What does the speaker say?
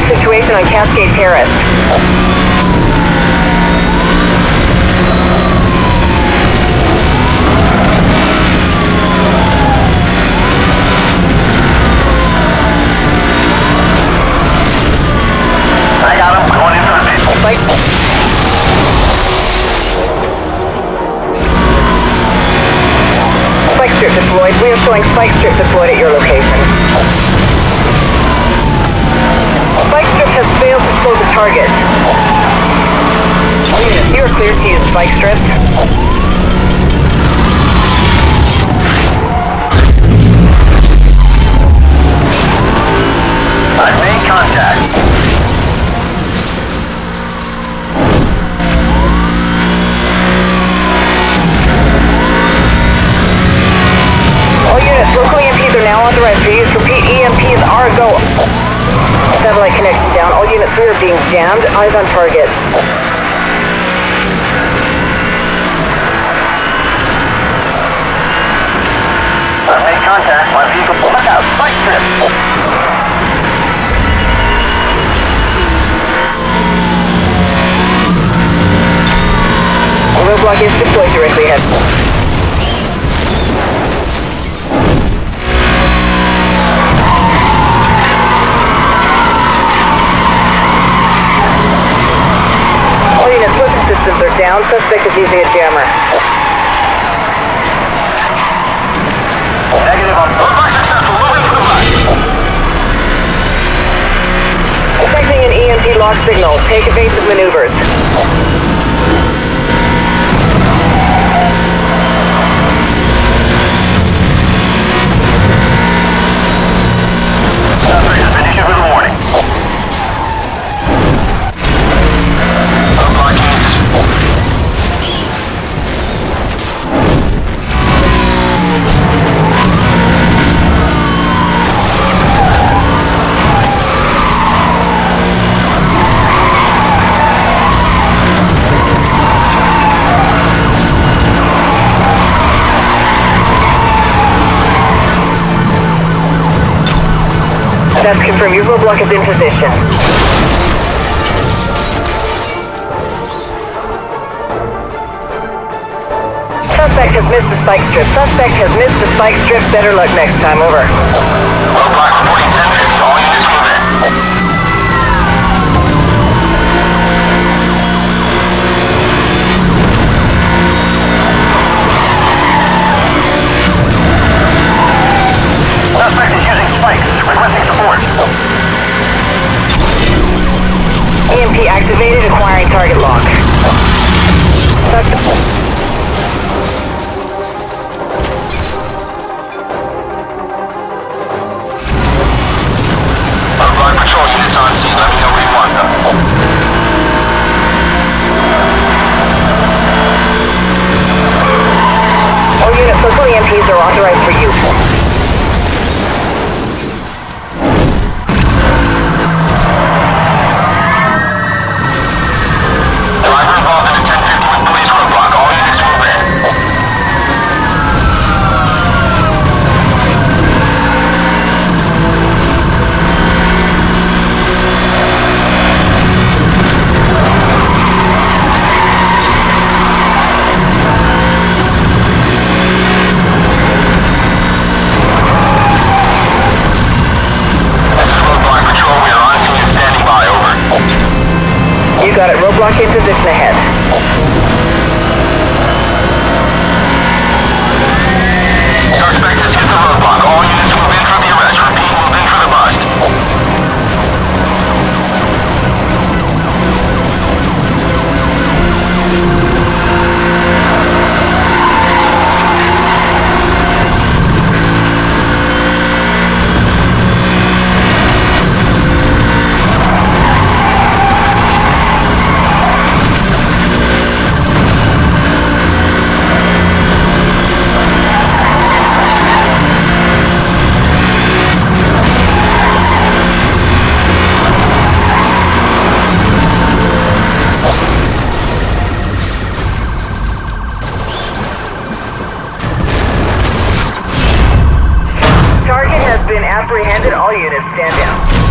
situation on Cascade Terrace. I got him. Going into the vehicle. Spike strip deployed. We are showing spike strip deployed at your location. Spike strip has failed to slow the target. All units, you are cleared to use spike strip. I've made contact. All units, local EMPs are now authorized for use. Repeat, EMPs are a go. Satellite connection down. All units, we are being jammed. Eyes on target. I've made contact. My vehicle. Look out. Spike strip. A roadblock is deployed directly ahead. All units, weapon systems are down. Suspect is using a jammer. Negative on roadblock successful. Moving to the right. Detecting an EMP lock signal. Take evasive maneuvers. Suspect has been issued with a warning. Roadblock is. That's confirmed. Your roadblock is in position. Suspect has missed the spike strip. Suspect has missed the spike strip. Better luck next time. Over. Roadblock reporting 1050. All units move in. Suspect is using spikes. Requesting support. EMP activated. Acquiring target lock. Roadblock patrol units on scene. Let me know where you want them. All units, local EMPs are authorized for use. Driver involved in a 1050 with police roadblock. All units move in. This is roadblock patrol. We are on scene and standing by. Over. You got it. Roadblock in position ahead. Suspect has hit the roadblock. All units move in for the arrest. Repeat, move in for the bust. Target has been apprehended. All units stand down.